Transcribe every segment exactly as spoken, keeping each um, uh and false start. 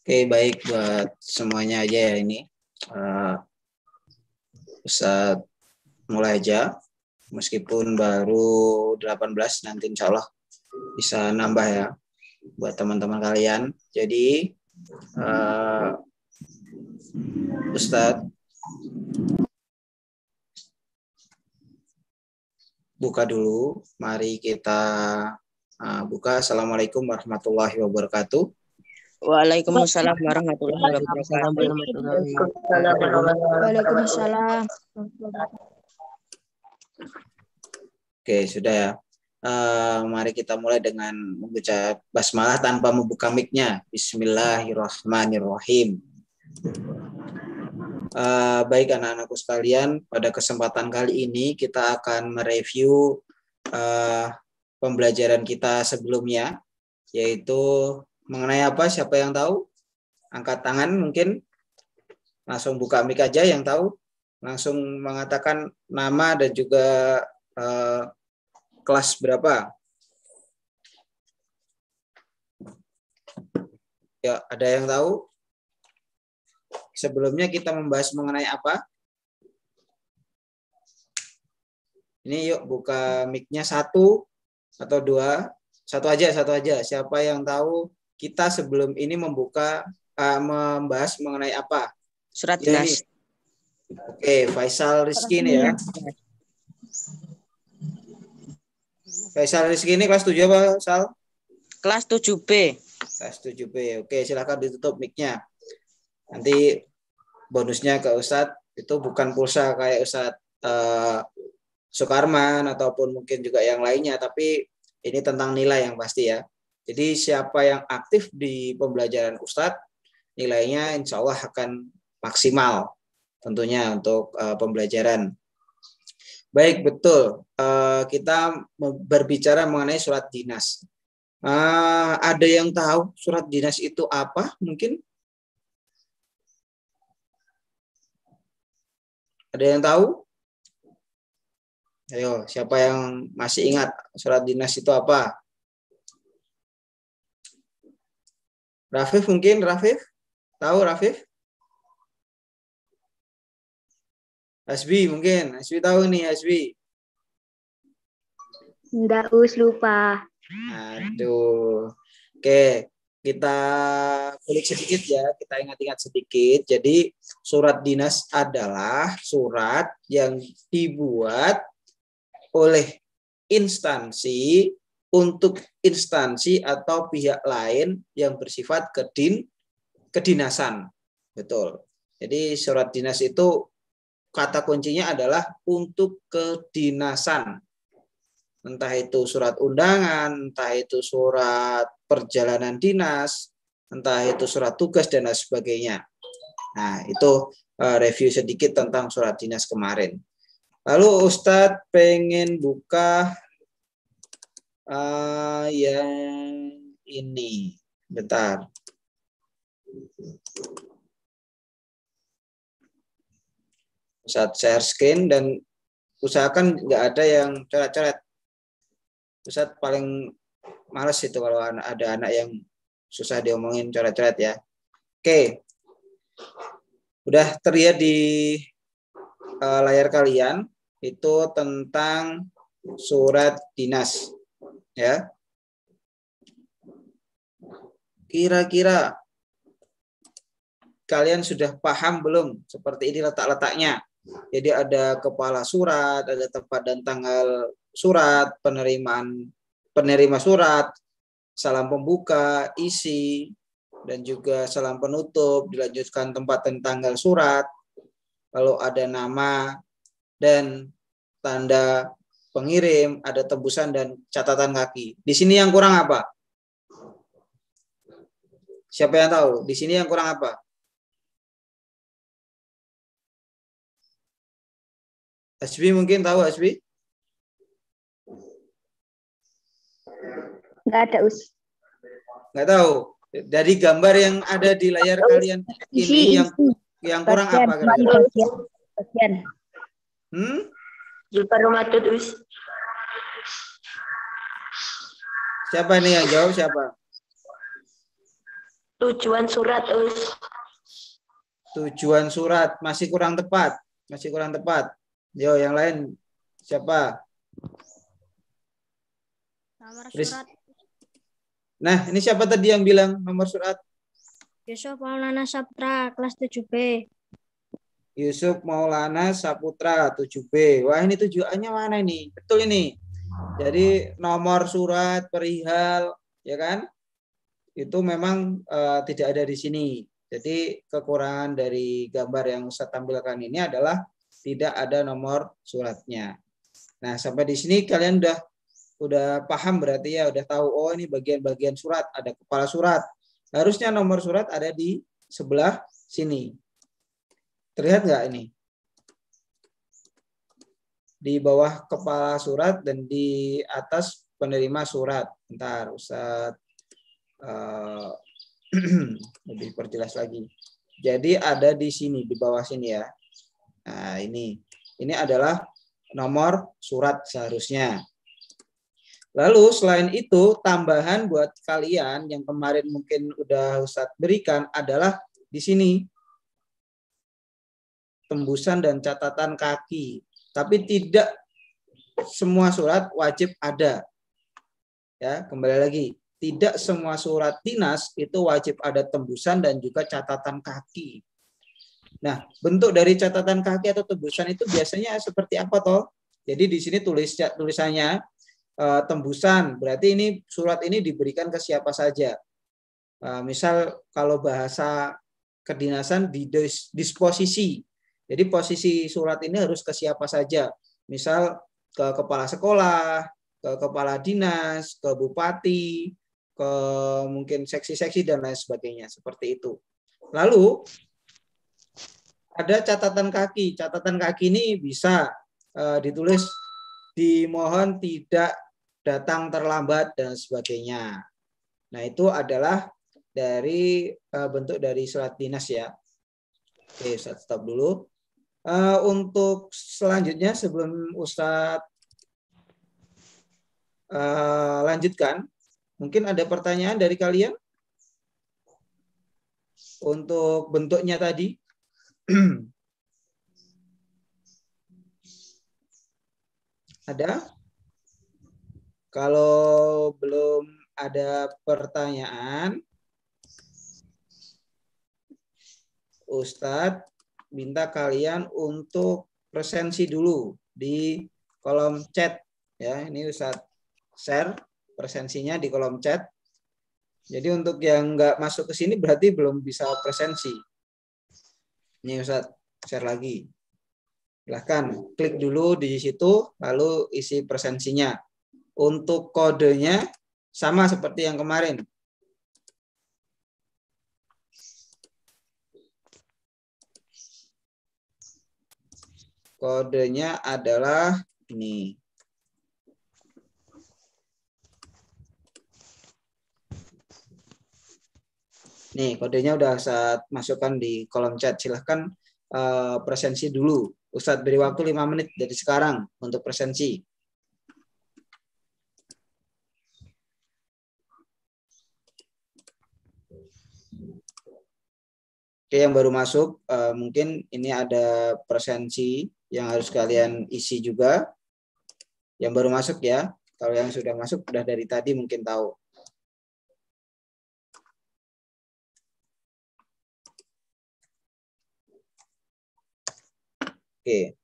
Oke, baik buat semuanya aja ya ini. Uh, Ustaz mulai aja. Meskipun baru delapan belas, nanti insya Allah bisa nambah ya buat teman-teman kalian. Jadi, uh, Ustaz buka dulu. Mari kita uh, buka. Assalamualaikum warahmatullahi wabarakatuh. Waalaikumsalam warahmatullahi wabarakatuh. Waalaikumsalam. Oke, sudah ya. Uh, mari kita mulai dengan membaca basmalah tanpa membuka mic-nya. Bismillahirrahmanirrahim. Uh, baik anak-anakku sekalian, pada kesempatan kali ini kita akan mereview uh, pembelajaran kita sebelumnya, yaitu mengenai apa? Siapa yang tahu? Angkat tangan mungkin. Langsung buka mic aja yang tahu. Langsung mengatakan nama dan juga uh, kelas berapa. Ya, ada yang tahu? Sebelumnya kita membahas mengenai apa? Ini yuk buka mic-nya satu atau dua. Satu aja, satu aja. Siapa yang tahu? Kita sebelum ini membuka uh, membahas mengenai apa? Surat ya, dinas. Oke, Faisal Rizky ini ya. Faisal Rizky ini kelas tujuh apa, Sal? Kelas tujuh B. Kelas tujuh B. Oke, silakan ditutup mic-nya. Nanti bonusnya ke Ustadz itu bukan pulsa kayak Ustadz uh, Sukarman ataupun mungkin juga yang lainnya, tapi ini tentang nilai yang pasti ya. Jadi siapa yang aktif di pembelajaran Ustadz, nilainya insya Allah akan maksimal tentunya untuk uh, pembelajaran. Baik, betul. Uh, kita berbicara mengenai surat dinas. Uh, ada yang tahu surat dinas itu apa? Mungkin ada yang tahu? Ayo, siapa yang masih ingat surat dinas itu apa? Rafif mungkin, Rafif? Tahu Rafif? Hasbi mungkin, Hasbi tahu nih Hasbi. Enggak, Us, lupa. Aduh. Oke, kita kulik sedikit ya, kita ingat-ingat sedikit. Jadi surat dinas adalah surat yang dibuat oleh instansi untuk instansi atau pihak lain yang bersifat kedin kedinasan. Betul. Jadi surat dinas itu kata kuncinya adalah untuk kedinasan. Entah itu surat undangan, entah itu surat perjalanan dinas, entah itu surat tugas dan lain sebagainya. Nah, itu uh, review sedikit tentang surat dinas kemarin. Lalu Ustadz pengen buka uh, yang ini. Bentar. Ustadz share screen dan usahakan nggak ada yang coret-coret. Ustadz paling males itu kalau ada anak yang susah diomongin coret-coret ya. Oke. Udah terlihat di uh, layar kalian itu tentang surat dinas. Ya. Kira-kira kalian sudah paham belum seperti ini letak-letaknya? Jadi ada kepala surat, ada tempat dan tanggal surat, penerimaan penerima surat, salam pembuka, isi, dan juga salam penutup, dilanjutkan tempat dan tanggal surat, lalu ada nama dan tanda pengirim, ada tembusan dan catatan kaki. Di sini yang kurang apa? Siapa yang tahu? Di sini yang kurang apa? Hasbi mungkin tahu Hasbi? Nggak ada, Us. Nggak tahu. Dari gambar yang ada di layar kalian ini Isi, yang isi. yang kurang Bagian, apa kira-kira? bagian, bagian. Hmm? Jumpa rumah Us. Siapa ini yang jawab siapa? Tujuan surat, Us. Tujuan surat masih kurang tepat, masih kurang tepat. Yo, yang lain siapa? Nomor Riz- surat Nah, ini siapa tadi yang bilang nomor surat? Yusuf Maulana Saputra kelas tujuh B. Yusuf Maulana Saputra tujuh B. Wah, ini tujuannya mana ini? Betul ini. Jadi nomor surat perihal, ya kan? Itu memang uh, tidak ada di sini. Jadi kekurangan dari gambar yang saya tampilkan ini adalah tidak ada nomor suratnya. Nah, sampai di sini kalian udah udah paham berarti ya, udah tahu oh ini bagian-bagian surat, ada kepala surat. Harusnya nomor surat ada di sebelah sini. Terlihat nggak ini? Di bawah kepala surat dan di atas penerima surat. Bentar, Ustaz uh, lebih perjelas lagi. Jadi ada di sini, di bawah sini ya. Nah, ini. Ini adalah nomor surat seharusnya. Lalu selain itu, tambahan buat kalian yang kemarin mungkin udah Ustadz berikan adalah di sini. Tembusan dan catatan kaki. Tapi tidak semua surat wajib ada. Ya, kembali lagi. Tidak semua surat dinas itu wajib ada tembusan dan juga catatan kaki. Nah, bentuk dari catatan kaki atau tembusan itu biasanya seperti apa toh? Jadi di sini tulis tulisannya uh, tembusan, berarti ini surat ini diberikan ke siapa saja. Uh, misal kalau bahasa kedinasan di disposisi. Jadi posisi surat ini harus ke siapa saja. Misal ke kepala sekolah, ke kepala dinas, ke bupati, ke mungkin seksi-seksi dan lain sebagainya, seperti itu. Lalu ada catatan kaki. Catatan kaki ini bisa uh, ditulis dimohon tidak datang terlambat dan sebagainya. Nah, itu adalah dari uh, bentuk dari surat dinas ya. Oke, Ustaz stop dulu. Uh, untuk selanjutnya sebelum Ustaz uh, lanjutkan, mungkin ada pertanyaan dari kalian untuk bentuknya tadi. Ada? Kalau belum ada pertanyaan, Ustadz minta kalian untuk presensi dulu di kolom chat. Ya, ini Ustadz share presensinya di kolom chat. Jadi untuk yang nggak masuk ke sini berarti belum bisa presensi. Ini Ustadz share lagi. Silahkan klik dulu di situ, lalu isi presensinya. Untuk kodenya sama seperti yang kemarin. Kodenya adalah ini. Nih, kodenya udah saya masukkan di kolom chat. Silahkan uh, presensi dulu. Ustadz beri waktu lima menit dari sekarang untuk presensi. Oke, yang baru masuk, uh, mungkin ini ada presensi yang harus kalian isi juga. Yang baru masuk ya. Kalau yang sudah masuk, sudah dari tadi mungkin tahu. Oke.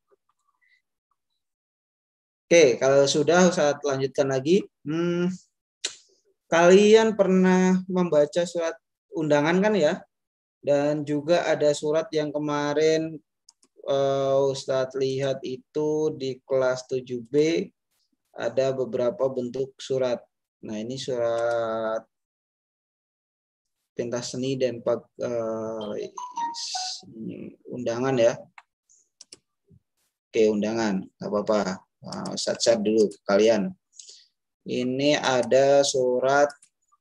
Oke, kalau sudah saya lanjutkan lagi. Hmm, kalian pernah membaca surat undangan kan ya? Dan juga ada surat yang kemarin uh, Ustadz lihat itu di kelas tujuh B ada beberapa bentuk surat. Nah, ini surat pentas seni dan uh, undangan ya. Oke, undangan, nggak apa-apa. Nah, Ustadz dulu ke kalian. Ini ada surat.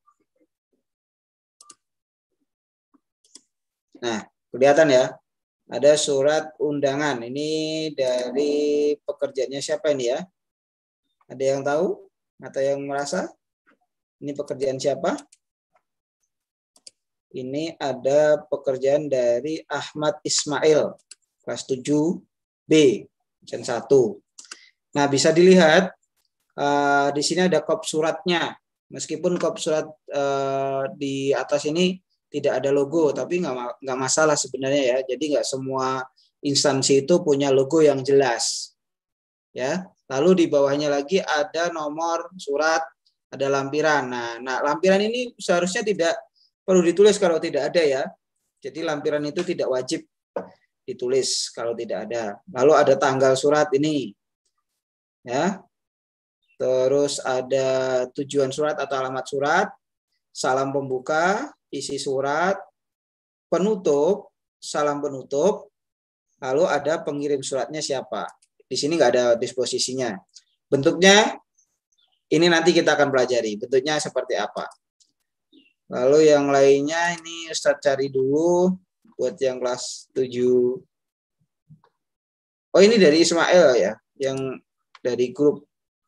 Nah, kelihatan ya. Ada surat undangan. Ini dari pekerjaannya siapa ini ya? Ada yang tahu? Atau yang merasa? Ini pekerjaan siapa? Ini ada pekerjaan dari Ahmad Ismail, kelas tujuh B, absen satu. Nah, bisa dilihat uh, di sini ada kop suratnya. Meskipun kop surat uh, di atas ini tidak ada logo, tapi nggak nggak masalah sebenarnya ya. Jadi nggak semua instansi itu punya logo yang jelas. Ya. Lalu di bawahnya lagi ada nomor surat, ada lampiran. Nah, nah lampiran ini seharusnya tidak perlu ditulis kalau tidak ada ya. Jadi lampiran itu tidak wajib ditulis kalau tidak ada. Lalu ada tanggal surat ini. Ya. Terus ada tujuan surat atau alamat surat, salam pembuka, isi surat, penutup, salam penutup, lalu ada pengirim suratnya siapa. Di sini nggak ada disposisinya. Bentuknya ini nanti kita akan pelajari. Bentuknya seperti apa. Lalu yang lainnya ini Ustadz cari dulu buat yang kelas tujuh. Oh, ini dari Ismail ya, yang dari grup.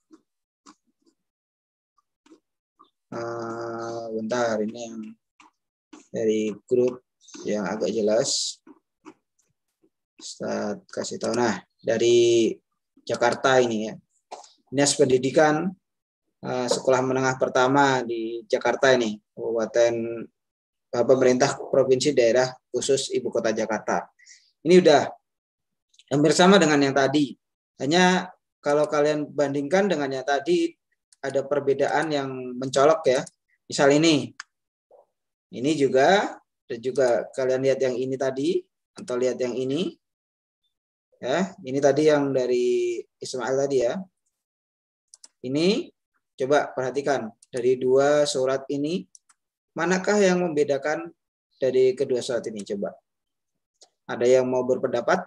Uh, bentar, ini yang dari grup yang agak jelas. Ustadz kasih tahu. Nah, dari Jakarta ini ya. Dinas Pendidikan uh, Sekolah Menengah Pertama di Jakarta ini, Kabupaten uh, Pemerintah Provinsi Daerah Khusus Ibu Kota Jakarta. Ini udah hampir sama dengan yang tadi. Hanya kalau kalian bandingkan dengan yang tadi, ada perbedaan yang mencolok ya. Misal ini. Ini juga, dan juga kalian lihat yang ini tadi, atau lihat yang ini. Ya, ini tadi yang dari Ismail tadi ya. Ini, coba perhatikan. Dari dua surat ini, manakah yang membedakan dari kedua surat ini? Coba. Ada yang mau berpendapat?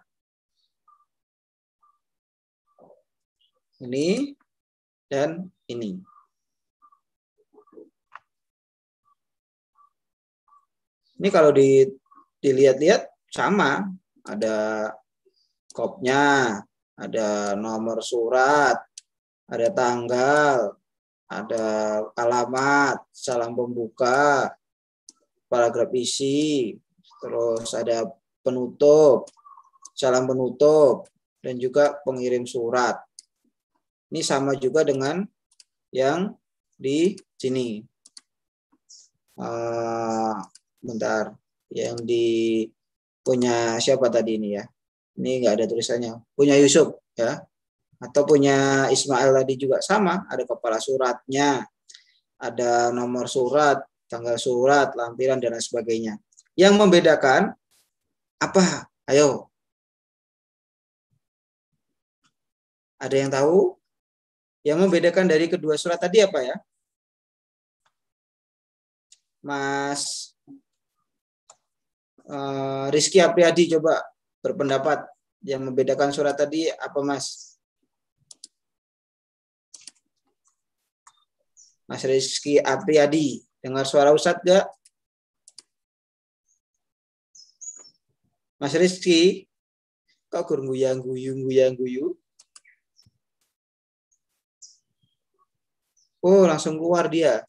Ini dan ini. Ini kalau di, dilihat-lihat sama, ada kopnya, ada nomor surat, ada tanggal, ada alamat, salam pembuka, paragraf isi, terus ada penutup, salam penutup, dan juga pengirim surat. Ini sama juga dengan yang di sini. Uh, bentar, yang di punya siapa tadi ini ya? Ini nggak ada tulisannya. Punya Yusuf ya, atau punya Ismail tadi juga sama. Ada kepala suratnya, ada nomor surat, tanggal surat, lampiran dan lain sebagainya. Yang membedakan apa? Ayo. Ada yang tahu? Yang membedakan dari kedua surat tadi apa ya? Mas uh, Rizky Apriyadi coba berpendapat. Yang membedakan surat tadi apa Mas? Mas Rizky Apriyadi. Dengar suara Ustadz gak? Mas Rizky, kok kurang guyang-guyung-guyang-guyung? Oh, langsung keluar dia.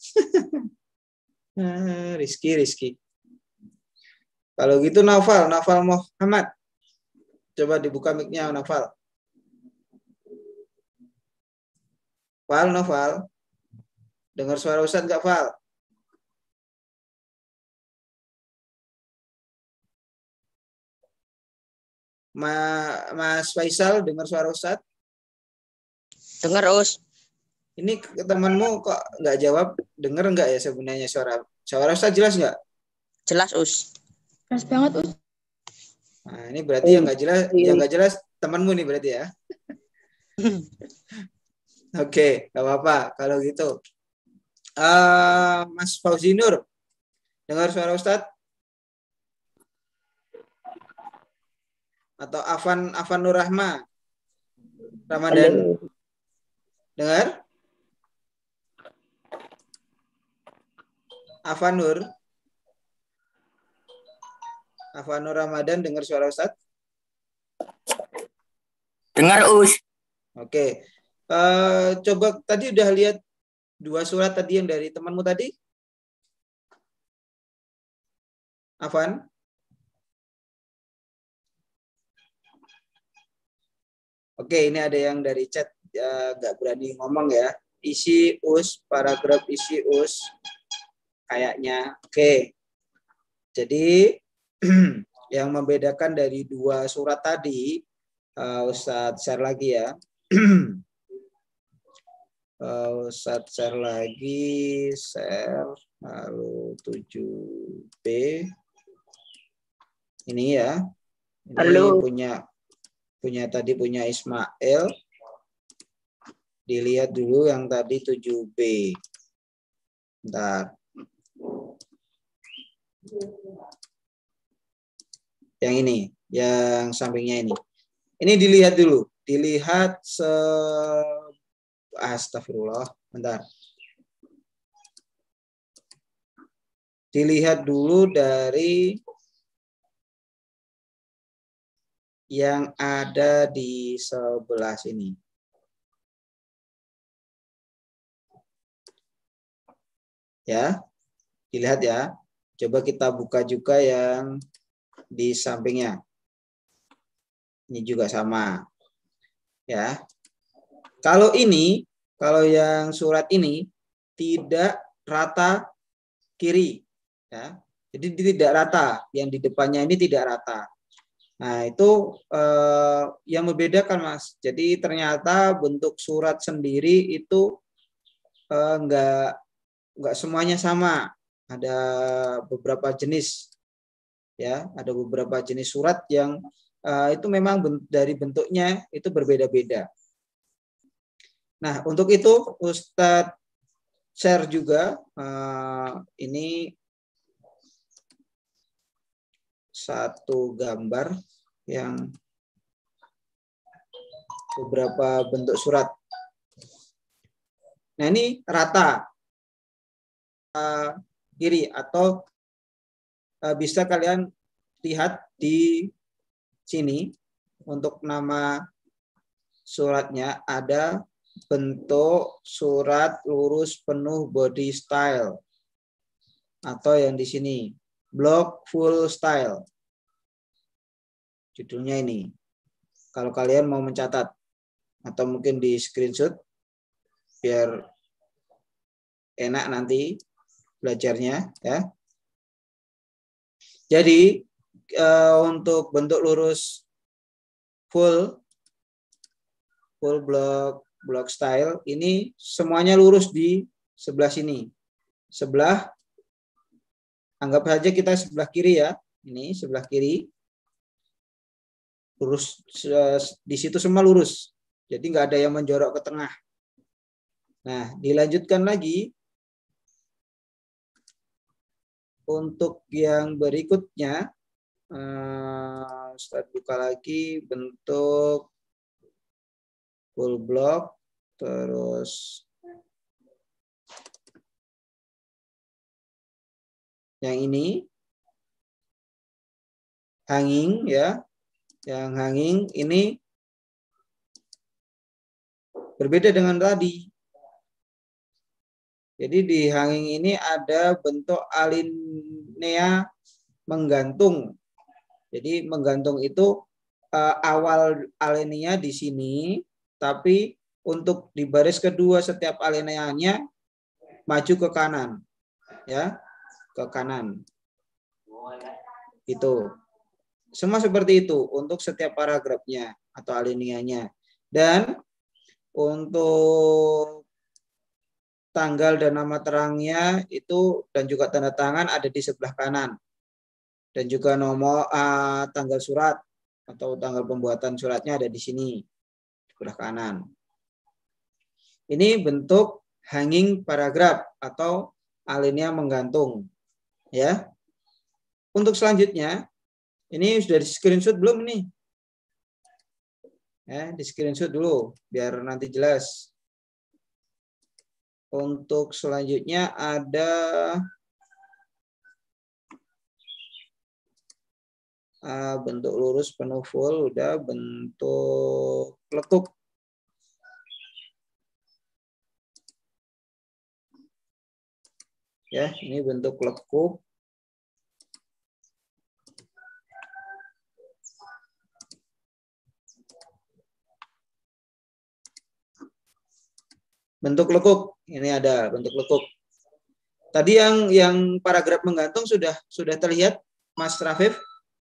Nah, Rizky, Rizky. Kalau gitu Naufal, Naufal Muhammad. Coba dibuka mic-nya Naufal. Fal, Naufal. Dengar suara Ustadz nggak, Fal? Ma, Mas Faisal, dengar suara Ustadz? Dengar, Us. Ini temanmu kok nggak jawab, dengar nggak ya sebenarnya suara suara Ustaz jelas nggak? Jelas, Us. Jelas banget, Us. Nah, ini berarti yang nggak jelas, yang nggak jelas temanmu nih berarti ya. Oke, nggak apa-apa kalau gitu. Uh, Mas Fauzi Nur, dengar suara Ustaz? Atau Afan Afan Nur Rahma, Ramadan, dengar? Afanur, Afanur Ramadan, dengar suara Ustadz? Dengar, Us. Oke, uh, coba tadi udah lihat dua surat tadi yang dari temanmu tadi? Afwan? Oke, ini ada yang dari chat ya, nggak berani ngomong ya. Isi us, paragraf isi us. Kayaknya. Oke. Jadi yang membedakan dari dua surat tadi, uh, Ustadz share lagi ya. uh, Ustadz share lagi, share lalu tujuh B. Ini ya. Ini Halo. punya punya tadi punya Ismail. Dilihat dulu yang tadi tujuh B. Bentar. Yang ini, yang sampingnya ini. Ini dilihat dulu. Dilihat se... Astagfirullah. Bentar. Dilihat dulu dari yang ada di sebelah sini. Ya, dilihat ya. Coba kita buka juga yang di sampingnya. Ini juga sama. Ya. Kalau ini, kalau yang surat ini tidak rata kiri, ya. Jadi tidak rata. Yang di depannya ini tidak rata. Nah, itu eh, yang membedakan, Mas. Jadi ternyata bentuk surat sendiri itu eh, enggak enggak semuanya sama. Ada beberapa jenis, ya, ada beberapa jenis surat yang uh, itu memang bentuk, dari bentuknya itu berbeda-beda. Nah, untuk itu Ustadz share juga uh, ini satu gambar yang beberapa bentuk surat. Nah, ini rata uh, kiri atau uh, bisa kalian lihat di sini untuk nama suratnya ada bentuk surat lurus penuh body style atau yang di sini block full style. Judulnya ini. Kalau kalian mau mencatat atau mungkin di screenshot biar enak nanti belajarnya ya. Jadi uh, untuk bentuk lurus full full block block style ini semuanya lurus di sebelah sini. Sebelah anggap saja kita sebelah kiri ya. Ini sebelah kiri. Lurus di situ semua lurus. Jadi nggak ada yang menjorok ke tengah. Nah, dilanjutkan lagi untuk yang berikutnya. Uh, Ustaz buka lagi bentuk full block terus yang ini hanging ya, yang hanging ini berbeda dengan tadi. Jadi di hanging ini ada bentuk alinea menggantung. Jadi menggantung itu uh, awal alinea di sini, tapi untuk di baris kedua setiap alineanya maju ke kanan, ya, ke kanan. Itu semua seperti itu untuk setiap paragrafnya atau alineanya. Dan untuk tanggal dan nama terangnya itu dan juga tanda tangan ada di sebelah kanan. Dan juga nomor uh, tanggal surat atau tanggal pembuatan suratnya ada di sini sebelah kanan. Ini bentuk hanging paragraf atau alinea menggantung. Ya. Untuk selanjutnya, ini sudah di screenshot belum nih? Ya, di screenshot dulu biar nanti jelas. Untuk selanjutnya ada uh, bentuk lurus penuh full, udah bentuk lekuk. Ya, ini bentuk lekuk. bentuk lekuk. Ini ada bentuk lekuk. Tadi yang yang paragraf menggantung sudah sudah terlihat, Mas Rafif?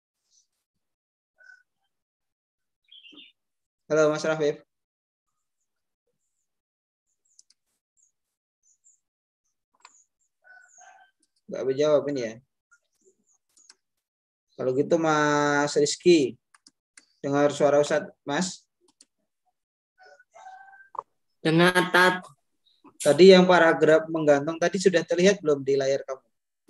Halo, Mas Rafif. Nggak berjawab ini ya. Kalau gitu Mas Rizky, dengar suara Ustadz, Mas? Dengar, Tat. Tadi yang paragraf menggantung tadi sudah terlihat belum di layar kamu?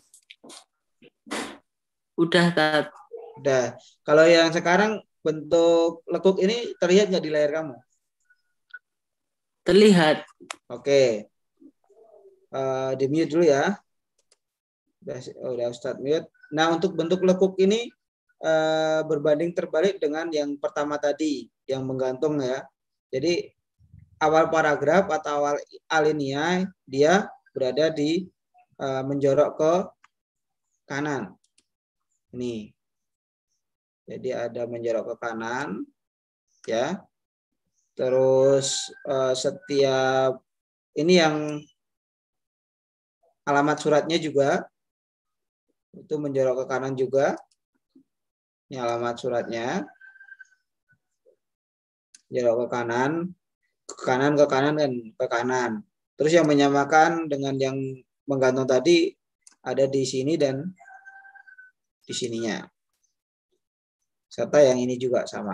Udah, Tat. Udah. Kalau yang sekarang bentuk lekuk ini terlihat nggak di layar kamu? Terlihat. Oke. Uh, di mute dulu ya. Udah, udah Ustadz mute. Nah, untuk bentuk lekuk ini uh, berbanding terbalik dengan yang pertama tadi, yang menggantung ya. Jadi awal paragraf atau awal alinea dia berada di uh, menjorok ke kanan. Ini. Jadi ada menjorok ke kanan ya. Terus uh, setiap ini yang alamat suratnya juga itu menjorok ke kanan juga. Ini alamat suratnya. Menjorok ke kanan. Ke kanan, ke kanan, dan ke kanan. Terus yang menyamakan dengan yang menggantung tadi ada di sini dan di sininya. Serta yang ini juga sama.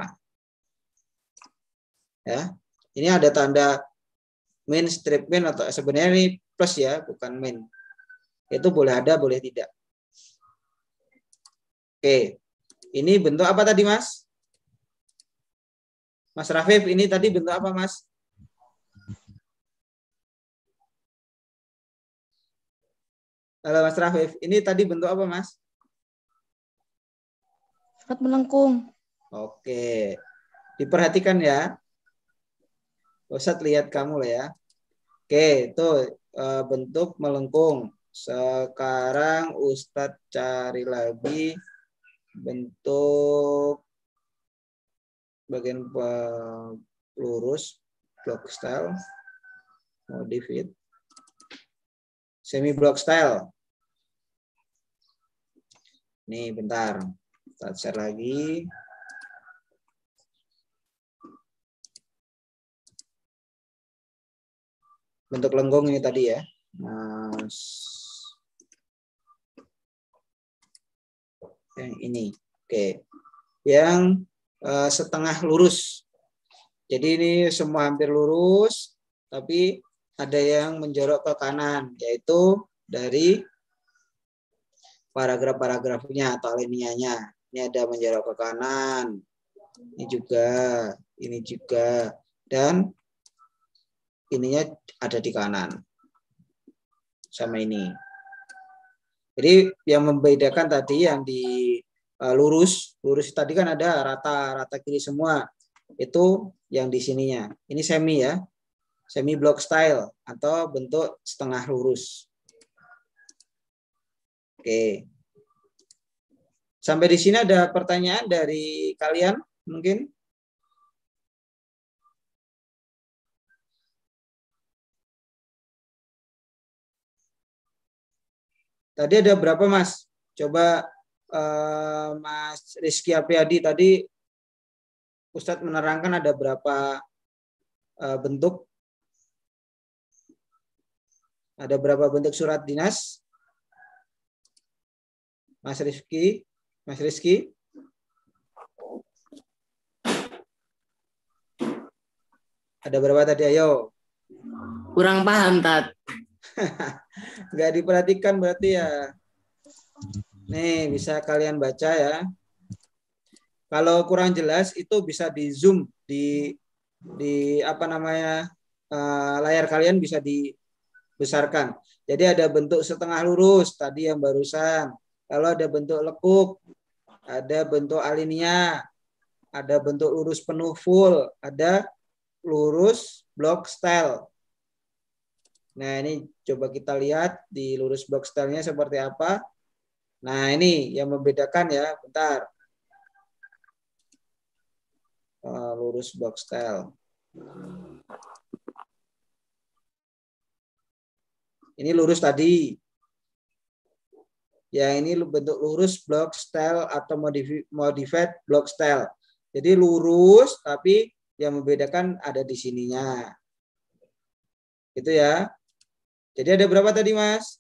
Ya. Ini ada tanda min, strip min, atau sebenarnya ini plus ya, bukan min. Itu boleh ada, boleh tidak. Oke. Ini bentuk apa tadi, Mas? Mas Rafif, ini tadi bentuk apa, Mas? Halo Mas Rafif, ini tadi bentuk apa Mas? Surat melengkung. Oke, diperhatikan ya. Ustadz lihat kamu lah ya. Oke, itu bentuk melengkung. Sekarang Ustadz cari lagi bentuk bagian lurus, block style, modifit, semi block style. Nih, bentar. Kita share lagi. Bentuk lenggong ini tadi ya. Mas. Yang ini. Oke. Yang uh, setengah lurus. Jadi ini semua hampir lurus. Tapi ada yang menjorok ke kanan. Yaitu dari paragraf-paragrafnya atau alineanya. Ini ada menjorok ke kanan. Ini juga, ini juga, dan ininya ada di kanan. Sama ini. Jadi yang membedakan tadi yang di uh, lurus, lurus tadi kan ada rata, rata kiri semua. Itu yang di sininya. Ini semi ya. Semi block style atau bentuk setengah lurus. Oke. Sampai di sini ada pertanyaan dari kalian mungkin? Tadi ada berapa Mas? Coba eh, Mas Rizky Apriadi tadi Ustadz menerangkan ada berapa eh, bentuk? Ada berapa bentuk surat dinas? Mas Rizky? Mas Rizky? Ada berapa tadi? Ayo. Kurang paham, Tat. Nggak diperhatikan berarti ya. Nih, bisa kalian baca ya. Kalau kurang jelas itu bisa di zoom di di apa namanya uh, layar kalian bisa dibesarkan. Jadi ada bentuk setengah lurus tadi yang barusan. Kalau ada bentuk lekuk, ada bentuk alinea, ada bentuk lurus penuh full, ada lurus block style. Nah, ini coba kita lihat di lurus block style-nya seperti apa. Nah, ini yang membedakan ya. Bentar. Uh, lurus block style. Ini lurus tadi. Ya, ini bentuk lurus block style atau modified block style. Jadi lurus, tapi yang membedakan ada di sininya. Itu ya. Jadi ada berapa tadi, Mas?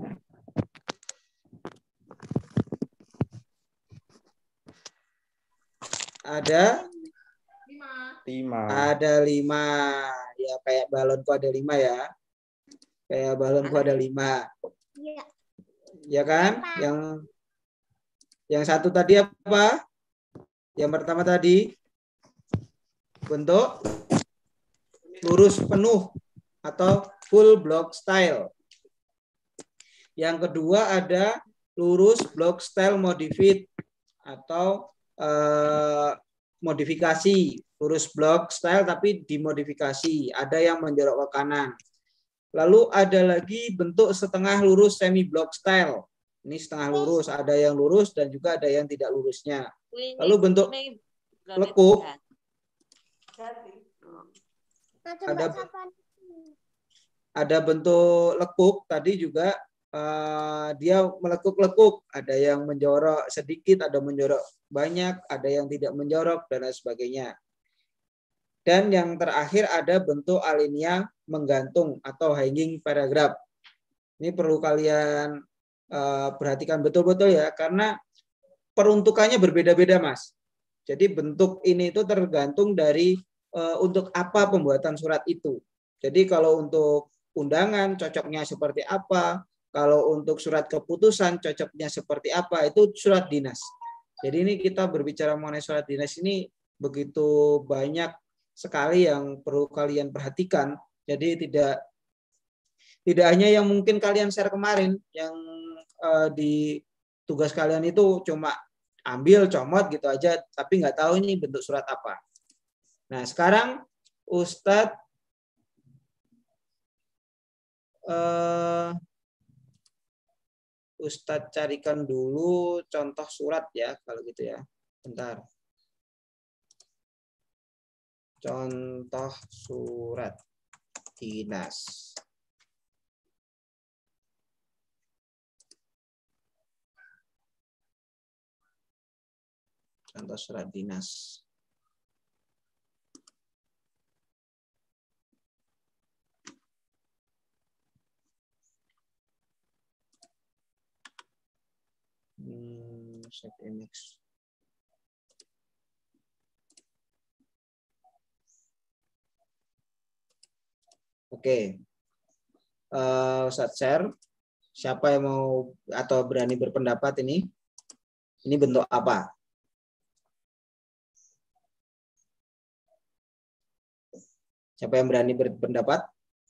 Ada lima. Ada lima. Ya, kayak balonku ada lima ya. Kayak balonku ada lima. Iya. Ya kan? Yang yang satu tadi apa? Yang pertama tadi bentuk lurus penuh atau full block style. Yang kedua ada lurus block style modified atau eh, modifikasi, lurus block style tapi dimodifikasi, ada yang menjorok ke kanan. Lalu ada lagi bentuk setengah lurus semi block style. Ini setengah lurus, ada yang lurus dan juga ada yang tidak lurusnya. Lalu bentuk lekuk, ada ada bentuk lekuk tadi juga uh, dia melekuk-lekuk, ada yang menjorok sedikit, ada menjorok banyak, ada yang tidak menjorok dan lain sebagainya. Dan yang terakhir ada bentuk alinea menggantung atau hanging paragraph. Ini perlu kalian uh, perhatikan betul-betul ya, karena peruntukannya berbeda-beda, Mas. Jadi bentuk ini itu tergantung dari uh, untuk apa pembuatan surat itu. Jadi kalau untuk undangan cocoknya seperti apa, kalau untuk surat keputusan cocoknya seperti apa, itu surat dinas. Jadi ini kita berbicara mengenai surat dinas ini begitu banyak sekali yang perlu kalian perhatikan. Jadi tidak tidak hanya yang mungkin kalian share kemarin, yang uh, di tugas kalian itu cuma ambil comot gitu aja, tapi nggak tahu ini bentuk surat apa. Nah sekarang Ustadz uh, Ustadz carikan dulu contoh surat ya, kalau gitu ya. Bentar. Contoh surat dinas. Contoh surat dinas. Hmm, set image. Oke, uh, Ustadz share. Siapa yang mau atau berani berpendapat ini? Ini bentuk apa? Siapa yang berani berpendapat?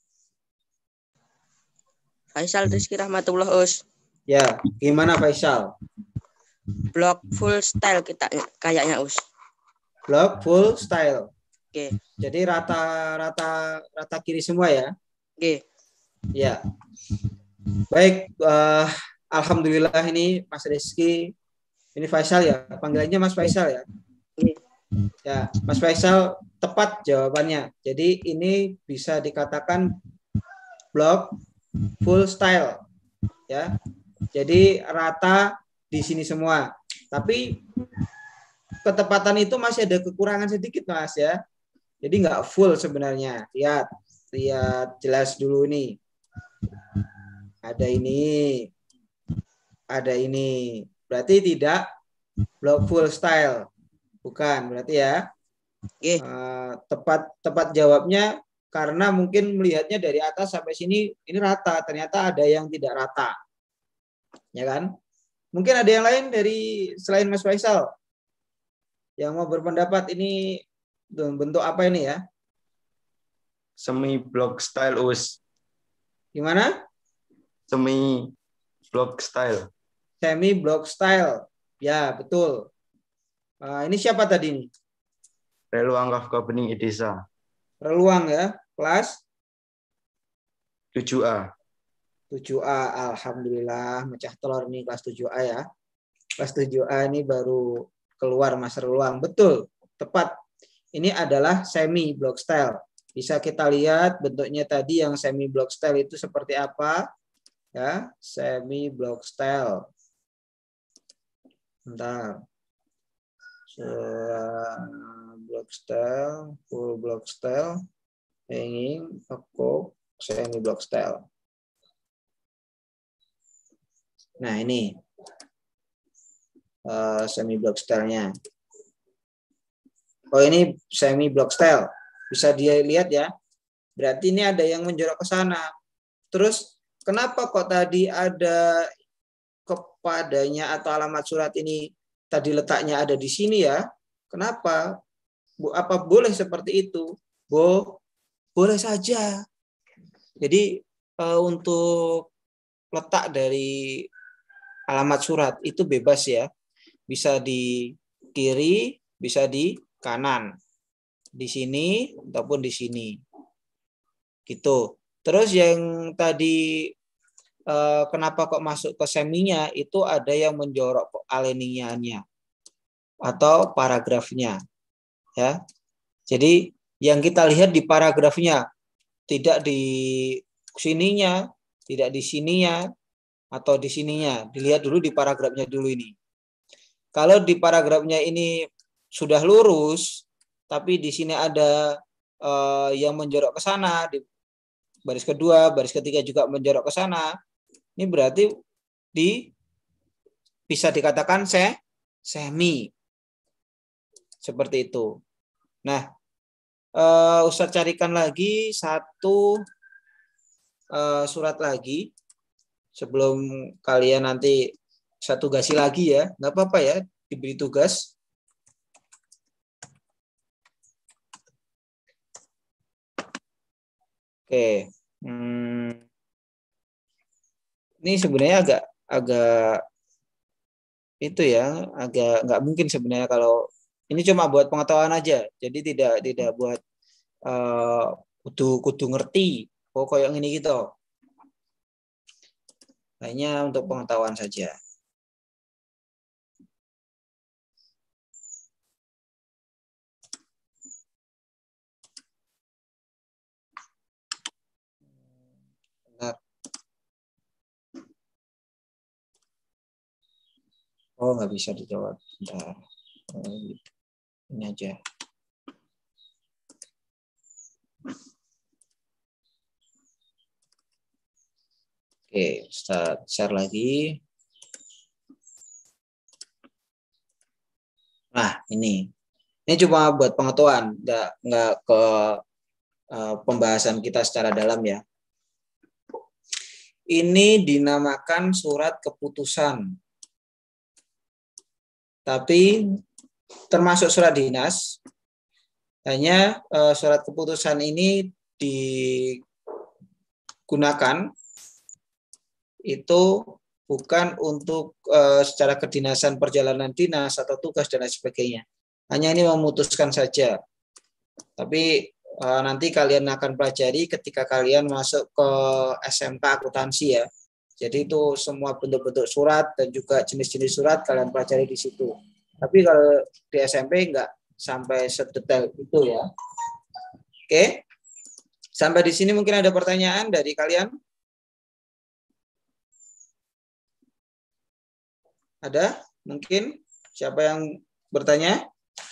Faisal Rizky Rahmatullah Us. Ya, gimana Faisal? Block full style kita kayaknya Us. Block full style. Oke. Jadi rata-rata rata kiri semua ya? Oke. Ya. Baik, uh, alhamdulillah ini Mas Rizky, ini Faisal ya, panggilannya Mas Faisal ya. Oke. Ya, Mas Faisal tepat jawabannya. Jadi ini bisa dikatakan block full style ya. Jadi rata di sini semua. Tapi ketepatan itu masih ada kekurangan sedikit Mas ya. Jadi nggak full sebenarnya. Lihat, lihat jelas dulu nih. Ada ini, ada ini. Berarti tidak block full style, bukan berarti ya. Oke. Uh, tepat tepat jawabnya karena mungkin melihatnya dari atas sampai sini ini rata. Ternyata ada yang tidak rata, ya kan? Mungkin ada yang lain dari selain Mas Faisal yang mau berpendapat ini. Bentuk apa ini ya? Semi block style Us. Gimana? Semi block style. Semi block style. Ya, betul. Uh, ini siapa tadi nih? Reluang Kafka Bening Idesa. Reluang ya, kelas tujuh A. tujuh A. Alhamdulillah, mecah telur nih kelas tujuh A ya. Kelas tujuh A ini baru keluar Mas Reluang. Betul, tepat. Ini adalah semi block style. Bisa kita lihat bentuknya tadi yang semi block style itu seperti apa? Ya, semi block style. Bentar. Surat block style, full block style, hanging, pokok, semi block style. Nah, ini uh, semi block style-nya. Oh, ini semi block style. Bisa dia lihat ya. Berarti ini ada yang menjorok ke sana. Terus kenapa kok tadi ada kepadanya atau alamat surat ini tadi letaknya ada di sini ya? Kenapa? Apa boleh seperti itu? Bo, boleh saja. Jadi uh, untuk letak dari alamat surat itu bebas ya. Bisa di kiri, bisa di kanan. Di sini ataupun di sini. Gitu. Terus yang tadi eh, kenapa kok masuk ke seminya itu ada yang menjorok aliningnya atau paragrafnya. Ya. Jadi yang kita lihat di paragrafnya tidak di sininya, tidak di sininya atau di sininya. Dilihat dulu di paragrafnya dulu ini. Kalau di paragrafnya ini sudah lurus, tapi di sini ada uh, yang menjorok ke sana, di baris kedua, baris ketiga juga menjorok ke sana. Ini berarti di bisa dikatakan se, semi. Seperti itu. Nah, uh, Ustadz carikan lagi satu uh, surat lagi sebelum kalian nanti saya tugasi lagi ya. Nggak apa-apa ya, diberi tugas. Oke, hmm. Ini sebenarnya agak agak itu ya, agak nggak mungkin sebenarnya kalau ini cuma buat pengetahuan aja, jadi tidak tidak buat uh, kudu kudu ngerti, oh kayak ini gitu, hanya untuk pengetahuan saja. Oh, nggak bisa dijawab. Bentar. Ini aja. Oke, start share lagi. Nah, ini. Ini cuma buat pengetahuan, nggak nggak ke uh, pembahasan kita secara dalam ya. Ini dinamakan surat keputusan. Tapi termasuk surat dinas, hanya uh, surat keputusan ini digunakan itu bukan untuk uh, secara kedinasan perjalanan dinas atau tugas dan lain sebagainya. Hanya ini memutuskan saja. Tapi uh, nanti kalian akan pelajari ketika kalian masuk ke S M K akuntansi ya. Jadi itu semua bentuk-bentuk surat dan juga jenis-jenis surat kalian pelajari di situ. Tapi kalau di S M P enggak sampai sedetail itu ya. Oke. Sampai di sini mungkin ada pertanyaan dari kalian? Ada? Mungkin? Siapa yang bertanya?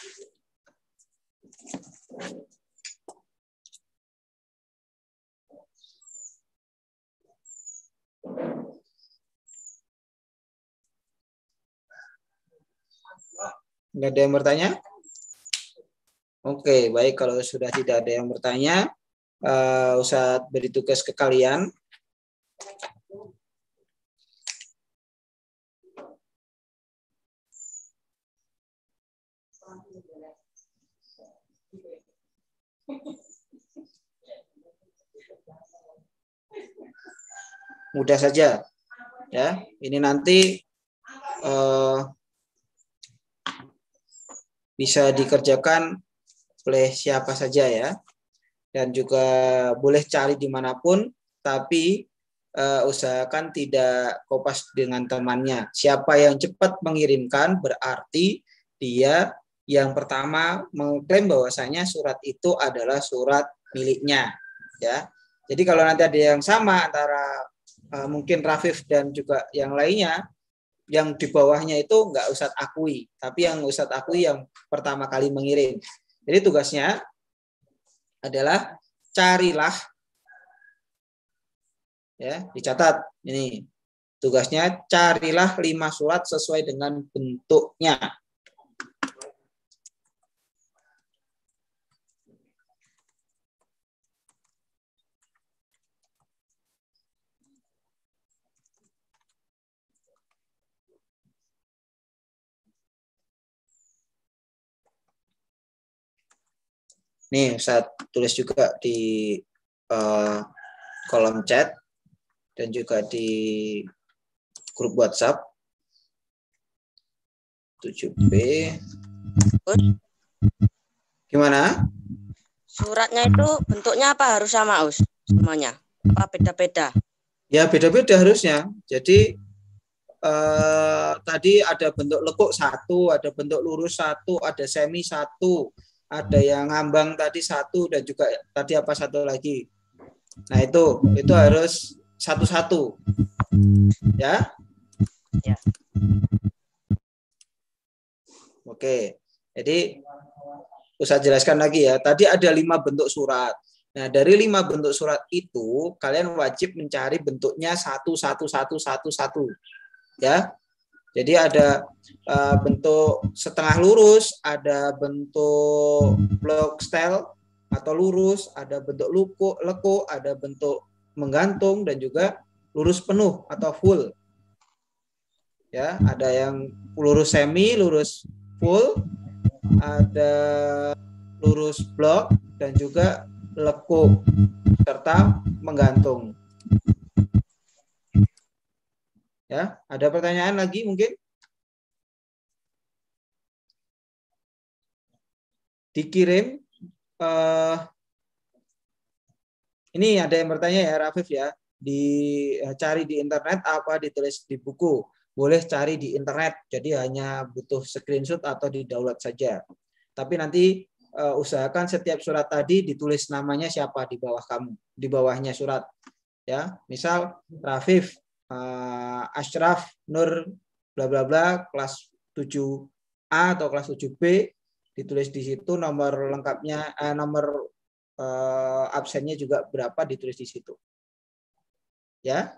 Nggak ada yang bertanya? Oke, baik. Kalau sudah tidak ada yang bertanya, uh, Ustadz beri tugas ke kalian. Mudah saja, ya. Ini nanti uh, bisa dikerjakan oleh siapa saja ya, dan juga boleh cari dimanapun, tapi uh, usahakan tidak kopas dengan temannya. Siapa yang cepat mengirimkan berarti dia yang pertama mengklaim bahwasanya surat itu adalah surat miliknya, ya. Jadi kalau nanti ada yang sama antara uh, mungkin Rafif dan juga yang lainnya, yang di bawahnya itu nggak Ustadz akui, tapi yang Ustadz akui yang pertama kali mengirim. Jadi tugasnya adalah carilah, ya, dicatat ini tugasnya, carilah lima surat sesuai dengan bentuknya. Nih, saya tulis juga di uh, kolom chat dan juga di grup WhatsApp. tujuh B. Gimana? Suratnya itu bentuknya apa, harus sama Us? Semuanya? Apa beda-beda? Ya beda-beda harusnya. Jadi eh, tadi ada bentuk lekuk satu, ada bentuk lurus satu, ada semi satu, ada yang ngambang tadi satu, dan juga tadi apa satu lagi. Nah itu itu harus satu-satu, ya. Ya. Oke, jadi Ustaz jelaskan lagi ya. Tadi ada lima bentuk surat. Nah dari lima bentuk surat itu kalian wajib mencari bentuknya satu satu satu satu satu, ya. Jadi ada uh, bentuk setengah lurus, ada bentuk block style atau lurus, ada bentuk luku, leku, ada bentuk menggantung, dan juga lurus penuh atau full. Ya, ada yang lurus semi, lurus full, ada lurus block, dan juga lekuk serta menggantung. Ya, ada pertanyaan lagi mungkin? Dikirim. Uh, ini ada yang bertanya ya, Rafif ya. Dicari di internet apa ditulis di buku? Boleh cari di internet. Jadi hanya butuh screenshot atau di-download saja. Tapi nanti uh, usahakan setiap surat tadi ditulis namanya siapa di bawah kamu, di bawahnya surat. Ya, misal Rafif Uh, Ashraf Nur bla bla bla kelas tujuh A atau kelas tujuh B, ditulis di situ nomor lengkapnya, eh, nomor uh, absennya juga berapa ditulis di situ. Ya.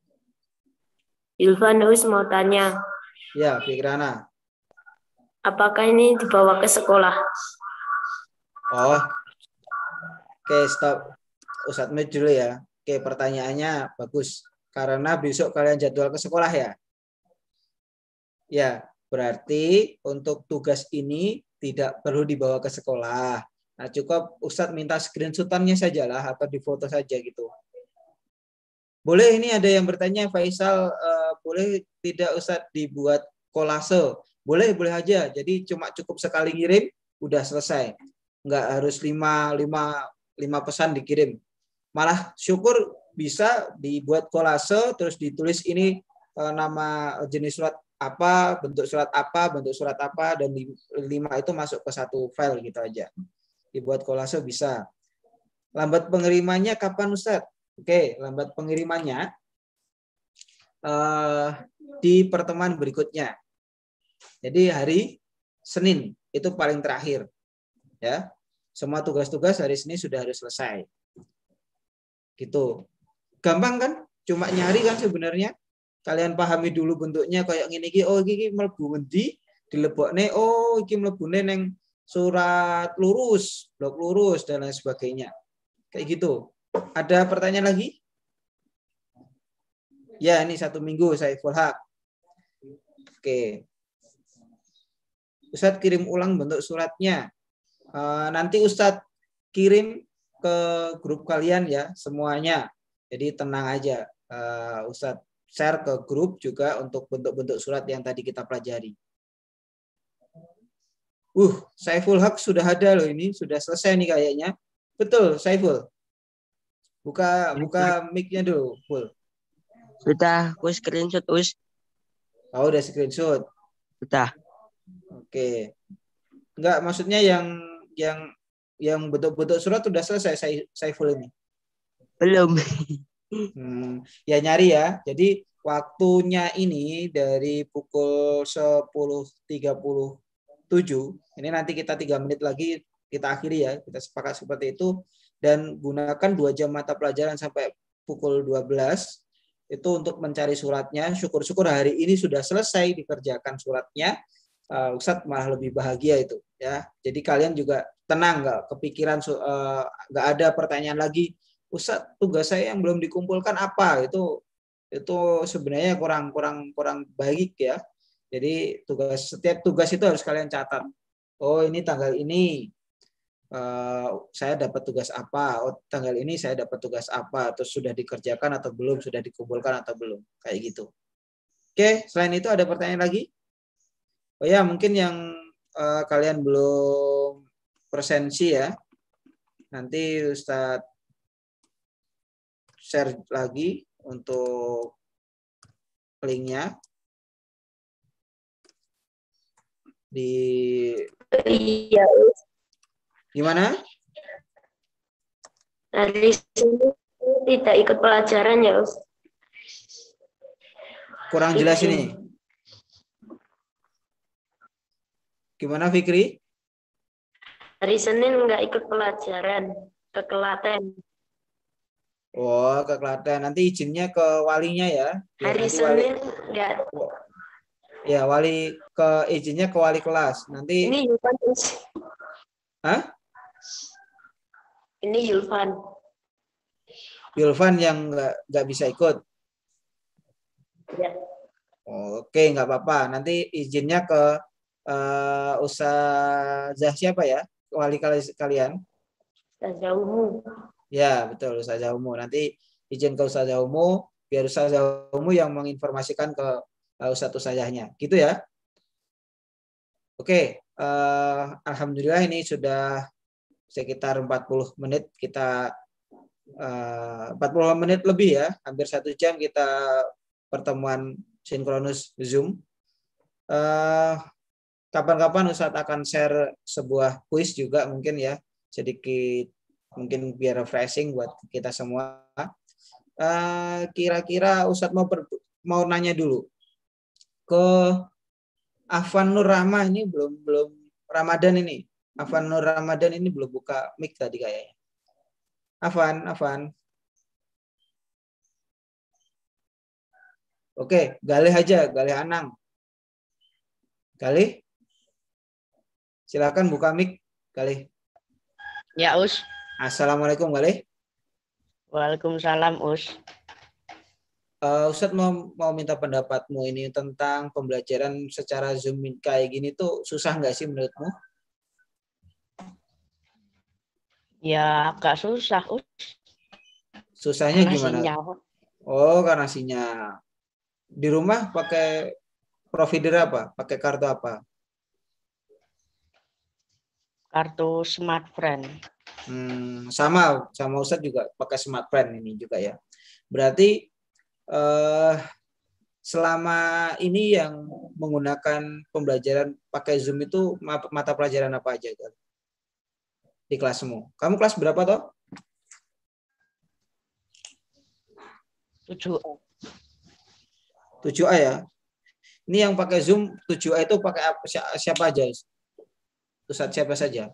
Ilvan Us mau tanya. Ya, Fikrana. Apakah ini dibawa ke sekolah? Oh. Oke, stop. Ustadz mute dulu ya. Oke, pertanyaannya bagus. Karena besok kalian jadwal ke sekolah ya. Ya, berarti untuk tugas ini tidak perlu dibawa ke sekolah. Nah, cukup Ustadz minta screenshotannya saja lah, atau difoto saja gitu. Boleh, ini ada yang bertanya, Faisal, uh, boleh tidak Ustadz dibuat kolase? Boleh, boleh aja. Jadi cuma cukup sekali ngirim, udah selesai. Nggak harus lima, lima, lima pesan dikirim. Malah syukur bisa dibuat kolase, terus ditulis ini uh, nama jenis surat apa, bentuk surat apa, bentuk surat apa, dan lima itu masuk ke satu file gitu aja. Dibuat kolase bisa. Lambat pengirimannya kapan Ustaz? Oke, lambat pengirimannya uh, di pertemuan berikutnya. Jadi hari Senin itu paling terakhir. Ya, semua tugas-tugas hari Senin sudah harus selesai. Gitu. Gampang kan? Cuma nyari kan sebenarnya. Kalian pahami dulu bentuknya kayak gini iki, oh iki mlebu ngendi, dilebokne, oh iki mlebune ning surat lurus, blok lurus dan lain sebagainya. Kayak gitu. Ada pertanyaan lagi? Ya, ini satu minggu saya full hak. Oke. Ustadz kirim ulang bentuk suratnya. Uh, nanti Ustadz kirim ke grup kalian ya semuanya. Jadi tenang aja, uh, Ustadz share ke grup juga untuk bentuk-bentuk surat yang tadi kita pelajari. Uh, Saiful Haq sudah ada loh ini, sudah selesai nih kayaknya. Betul, Saiful. Buka buka mic-nya dulu, full. Sudah, aku screenshot Us. Oh, udah screenshot. Sudah. Oke. Enggak, maksudnya yang yang yang bentuk-bentuk surat sudah selesai saya Saiful ini? Belum. Hmm, ya nyari ya. Jadi waktunya ini dari pukul sepuluh tiga puluh tujuh. Ini nanti kita tiga menit lagi kita akhiri ya. Kita sepakat seperti itu. Dan gunakan dua jam mata pelajaran sampai pukul dua belas. Itu untuk mencari suratnya. Syukur-syukur hari ini sudah selesai dikerjakan suratnya. Uh, Ustadz malah lebih bahagia itu. Ya. Jadi kalian juga tenang, nggak kepikiran, uh, nggak ada pertanyaan lagi. Ustadz, tugas saya yang belum dikumpulkan apa? Itu itu sebenarnya kurang kurang kurang baik ya. Jadi tugas setiap tugas itu harus kalian catat. Oh ini tanggal ini uh, saya dapat tugas apa? Oh tanggal ini saya dapat tugas apa? Terus sudah dikerjakan atau belum? Sudah dikumpulkan atau belum? Kayak gitu. Oke, selain itu ada pertanyaan lagi? Oh ya mungkin yang uh, kalian belum presensi ya. Nanti Ustadz share lagi untuk linknya di Iya. gimana? Dari sini tidak ikut pelajaran ya, Us. Kurang jelas ini. Gimana Fikri? Hari Senin nggak ikut pelajaran ke Klaten. Oh, ke Klaten. Nanti izinnya ke walinya ya. Biar Hari nanti Senin wali, nggak. ya, wali ke izinnya ke wali kelas. Nanti Ini Yulfan. Hah? Ini Yulfan. Yulfan yang nggak nggak bisa ikut. Ya. Oke, nggak apa-apa. Nanti izinnya ke uh, Ustazah siapa ya? Wali kalian? Ustazahmu. Ya, betul Ustazah Umu. Nanti izin ke Ustazah Umu, biar Ustazah Umu yang menginformasikan ke uh, Ustadz Ustazahnya. Gitu ya. Oke, uh, alhamdulillah ini sudah sekitar empat puluh menit kita uh, empat puluh menit lebih ya, hampir satu jam kita pertemuan sinkronus Zoom. Uh, kapan-kapan Ustadz akan share sebuah kuis juga mungkin ya, sedikit mungkin biar refreshing buat kita semua. Uh, kira-kira Ustadz mau ber, mau nanya dulu ke Afan Nur Rahma ini belum belum Ramadan ini. Afan Nur Ramadan ini belum buka mic tadi kayaknya. Afan, Afan. Oke, Galih aja, Galih Anang. Galih. Silakan buka mic, Galih. Ya, Us. Assalamualaikum, Galih. Waalaikumsalam, Us. Uh, Ustadz mau, mau minta pendapatmu ini tentang pembelajaran secara Zoom kayak gini tuh susah nggak sih menurutmu? Ya, agak susah, Us. Susahnya Karena gimana? sinyal. Oh, karena sinyal. Di rumah pakai provider apa? Pakai kartu apa? Kartu smartfriend. Hmm, sama sama Ustadz juga pakai smartfriend ini juga ya. Berarti eh, selama ini yang menggunakan pembelajaran pakai Zoom itu mata pelajaran apa aja kan? Di kelasmu. Kamu kelas berapa toh? tujuh A. tujuh A ya. Ini yang pakai Zoom tujuh A itu pakai apa, siapa aja? Ustadz siapa saja?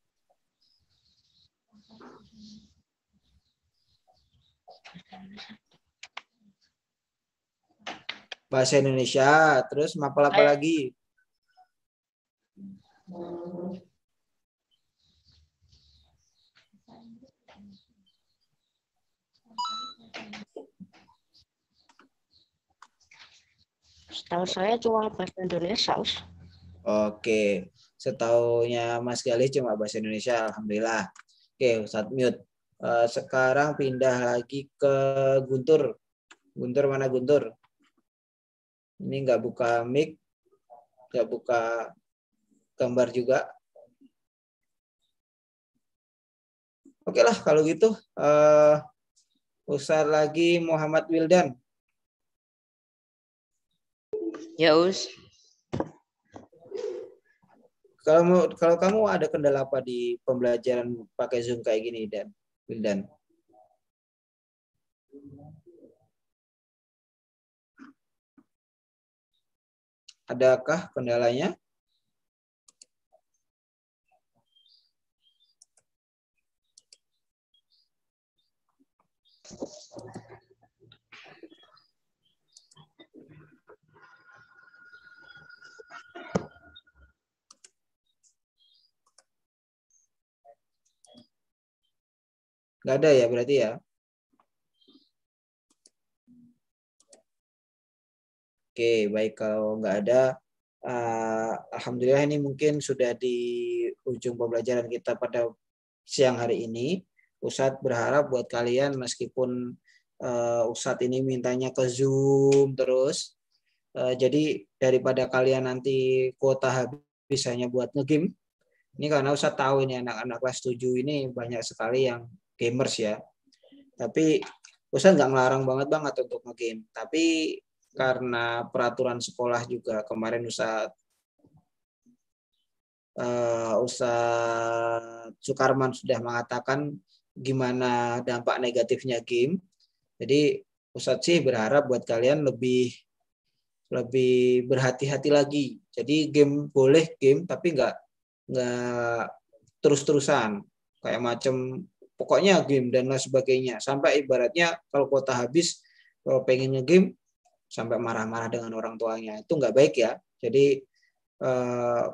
Bahasa Indonesia, terus mapel apa lagi? Setahu saya cuma bahasa Indonesia, Us. Oke, setaunya Mas Galih cuma bahasa Indonesia, alhamdulillah. Oke, Ustadz mute. Uh, sekarang pindah lagi ke Guntur. Guntur mana Guntur? Ini nggak buka mic, nggak buka gambar juga. Oke lah kalau gitu. Uh, Ustadz lagi Muhammad Wildan. Ya, Us. Kalau mau, kalau kamu ada kendala apa di pembelajaran pakai Zoom kayak gini, Dan? Wildan? Adakah kendalanya? Nggak ada ya berarti ya? Oke, baik, kalau nggak ada, uh, alhamdulillah ini mungkin sudah di ujung pembelajaran kita pada siang hari ini. Ustadz berharap buat kalian meskipun uh, Ustadz ini mintanya ke Zoom terus, uh, jadi daripada kalian nanti kuota habis hanya buat ngegame, ini karena Ustadz tahu ini anak-anak kelas tujuh ini banyak sekali yang gamers ya. Tapi Ustadz nggak ngelarang banget banget untuk ngegame. Tapi karena peraturan sekolah juga kemarin Ustadz uh, Ustadz Sukarman sudah mengatakan gimana dampak negatifnya game. Jadi Ustadz sih berharap buat kalian lebih lebih berhati-hati lagi. Jadi game boleh game tapi nggak nggak terus-terusan kayak macam pokoknya game dan lain sebagainya, sampai ibaratnya kalau kuota habis kalau pengen nge-game sampai marah-marah dengan orang tuanya, itu nggak baik ya. Jadi eh,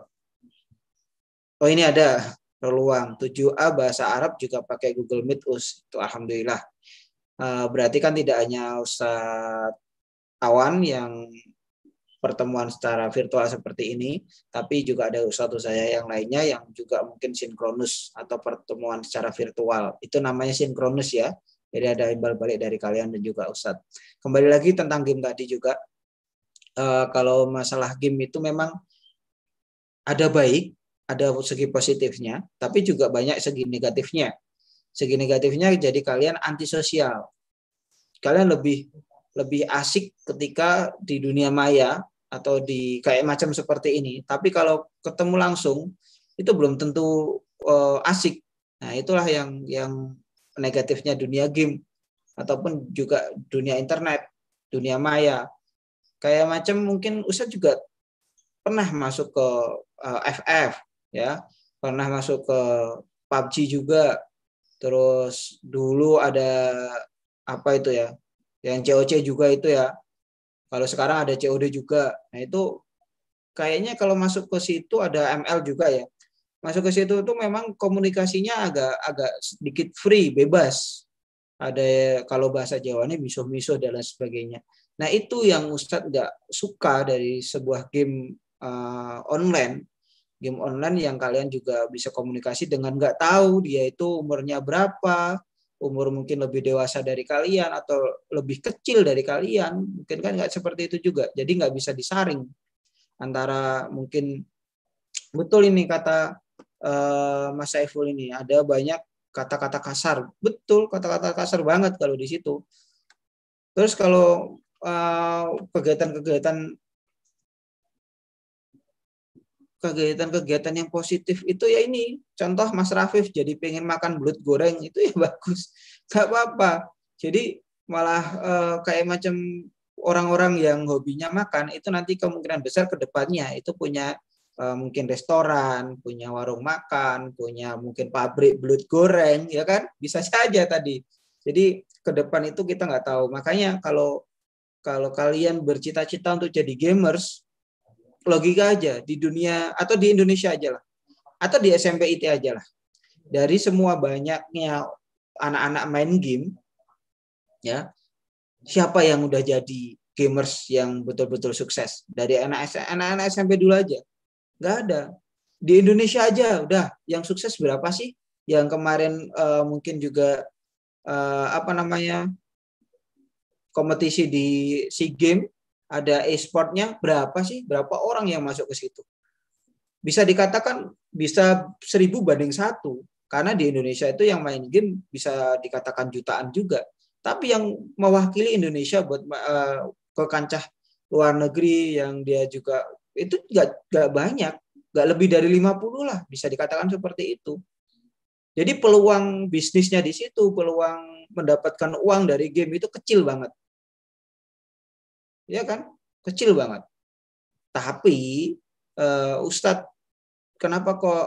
oh ini ada peluang tujuh A bahasa Arab juga pakai Google Meet Us, itu alhamdulillah. Eh, berarti kan tidak hanya Ustadz Awan yang pertemuan secara virtual seperti ini, tapi juga ada ustadz saya yang lainnya yang juga mungkin sinkronus atau pertemuan secara virtual. Itu namanya sinkronus ya. Jadi ada imbal balik dari kalian dan juga ustadz. Kembali lagi tentang game tadi juga. Uh, kalau masalah game itu memang ada baik, ada segi positifnya, tapi juga banyak segi negatifnya. Segi negatifnya jadi kalian antisosial. Kalian lebih lebih asik ketika di dunia maya atau di kayak macam seperti ini. Tapi kalau ketemu langsung itu belum tentu uh, asik. Nah, itulah yang yang negatifnya dunia game ataupun juga dunia internet, dunia maya. Kayak macam mungkin Ustadz juga pernah masuk ke uh, F F ya, pernah masuk ke P U B G juga. Terus dulu ada apa itu ya? Yang C O C juga itu ya. Kalau sekarang ada C O D juga. Nah itu kayaknya kalau masuk ke situ ada M L juga ya. Masuk ke situ tuh memang komunikasinya agak agak sedikit free, bebas. Ada kalau bahasa Jawanya misuh-misuh dan lain sebagainya. Nah itu yang Ustadz nggak suka dari sebuah game uh, online. Game online yang kalian juga bisa komunikasi dengan nggak tahu dia itu umurnya berapa, umur mungkin lebih dewasa dari kalian atau lebih kecil dari kalian, mungkin kan nggak seperti itu juga. Jadi nggak bisa disaring antara mungkin betul ini kata uh, Mas Saiful ini ada banyak kata-kata kasar, betul kata-kata kasar banget kalau di situ. Terus kalau uh, kegiatan-kegiatan kegiatan-kegiatan yang positif itu ya ini contoh Mas Rafif jadi pengen makan belut goreng itu ya bagus, nggak apa-apa. Jadi malah eh, kayak macam orang-orang yang hobinya makan itu nanti kemungkinan besar ke depannya itu punya eh, mungkin restoran, punya warung makan, punya mungkin pabrik belut goreng ya kan, bisa saja tadi. Jadi ke depan itu kita nggak tahu. Makanya kalau kalau kalian bercita-cita untuk jadi gamers, logika aja di dunia atau di Indonesia aja lah atau di S M P I T aja lah, dari semua banyaknya anak-anak main game ya, siapa yang udah jadi gamers yang betul-betul sukses dari anak-anak S M P dulu aja? Nggak ada. Di Indonesia aja udah yang sukses berapa sih? Yang kemarin uh, mungkin juga uh, apa namanya kompetisi di SEA Games ada e-sportnya, berapa sih? Berapa orang yang masuk ke situ? Bisa dikatakan bisa seribu banding satu. Karena di Indonesia itu yang main game bisa dikatakan jutaan juga. Tapi yang mewakili Indonesia buat uh, ke kancah luar negeri yang dia juga itu nggak nggak banyak. nggak lebih dari lima puluh lah, bisa dikatakan seperti itu. Jadi peluang bisnisnya di situ, peluang mendapatkan uang dari game itu kecil banget. Ya kan? Kecil banget. Tapi uh, Ustadz, kenapa kok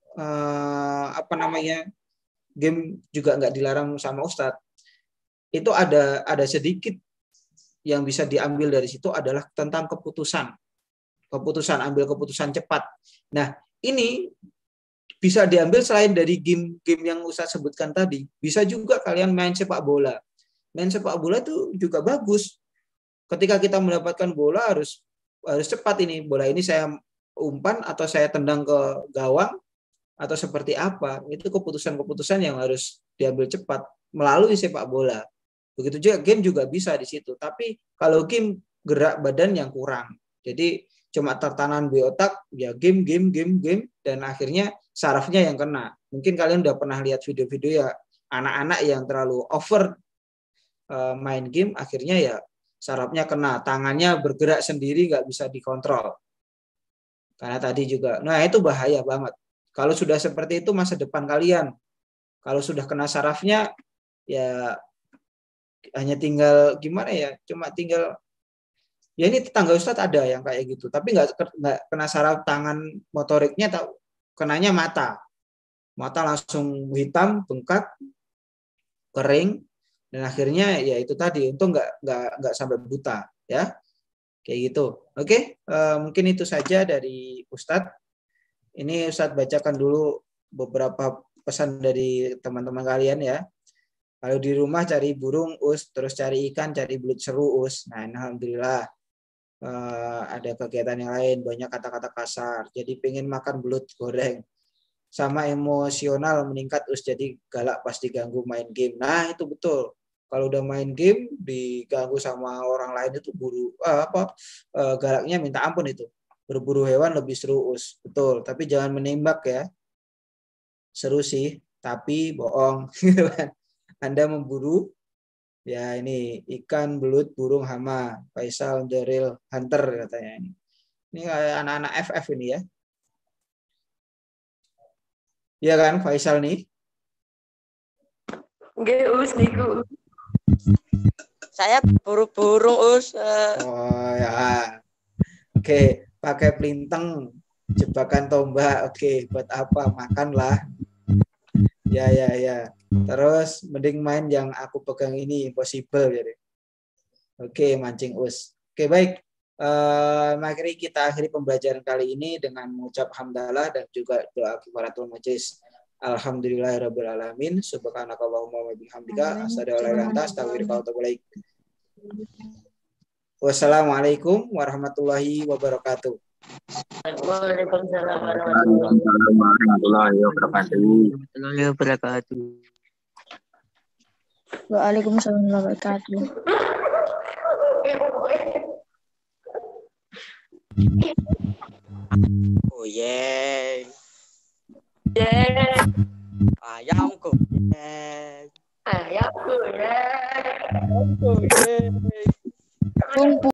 uh, apa namanya game juga nggak dilarang sama Ustadz? Itu ada ada sedikit yang bisa diambil dari situ adalah tentang keputusan. Keputusan, ambil keputusan cepat. Nah, ini bisa diambil selain dari game-game yang Ustadz sebutkan tadi. Bisa juga kalian main sepak bola. Main sepak bola itu juga bagus. Ketika kita mendapatkan bola harus harus cepat ini. Bola ini saya umpan atau saya tendang ke gawang atau seperti apa. Itu keputusan-keputusan yang harus diambil cepat melalui sepak bola. Begitu juga game juga bisa di situ. Tapi kalau game gerak badan yang kurang. Jadi cuma tertanam di otak, ya game, game, game, game, dan akhirnya sarafnya yang kena. Mungkin kalian udah pernah lihat video-video ya anak-anak yang terlalu over uh, main game, akhirnya ya sarafnya kena, tangannya bergerak sendiri, nggak bisa dikontrol. Karena tadi juga, nah itu bahaya banget. Kalau sudah seperti itu masa depan kalian. Kalau sudah kena sarafnya, ya hanya tinggal gimana ya, cuma tinggal ya ini tetangga Ustadz ada yang kayak gitu, tapi nggak nggak kena saraf tangan motoriknya, tahu kenanya mata, mata langsung hitam, bengkak, kering, dan akhirnya ya itu tadi, untung nggak nggak nggak sampai buta, ya, kayak gitu. Oke, uh, mungkin itu saja dari Ustadz. Ini Ustadz bacakan dulu beberapa pesan dari teman-teman kalian ya. Kalau di rumah cari burung Us, terus cari ikan, cari belut seru Us. Nah, alhamdulillah. Uh, ada kegiatan yang lain, banyak kata-kata kasar, jadi pengen makan belut goreng, sama emosional meningkat Us, jadi galak pas diganggu main game. Nah itu betul, kalau udah main game diganggu sama orang lain itu buru uh, apa uh, galaknya minta ampun. Itu berburu hewan lebih seru Us, betul, tapi jangan menembak ya, seru sih tapi bohong. Anda memburu ya ini ikan, belut, burung, hama. Faisal the real hunter katanya ini. Ini kayak anak-anak F F ini ya. Iya kan Faisal nih? Nggih, Us niku. Saya buru burung Us. Oh ya. Oke, pakai pelintang, jebakan tombak. Oke, buat apa? Makanlah. Ya ya ya. Terus mending main yang aku pegang ini, impossible jadi. Oke, mancing Us. Oke, baik. Uh, mari kita akhiri pembelajaran kali ini dengan mengucap hamdalah dan juga doa kifaratul majlis. Alhamdulillahirabbil alamin. Subhanakallahumma wa bihamdika asyhadu an la ilaha illa anta astaghfiruka wa atubu ilaik. Wassalamualaikum warahmatullahi wabarakatuh. Waalaikumsalam warahmatullahi wabarakatuh. Warahmatullahi wabarakatuh. Waalaikumsalam warahmatullahi wabarakatuh. Oh yeah. Yeah. Ayamku. Yeah. Ayamku ya. Ayamku. Yeah. Tunggu.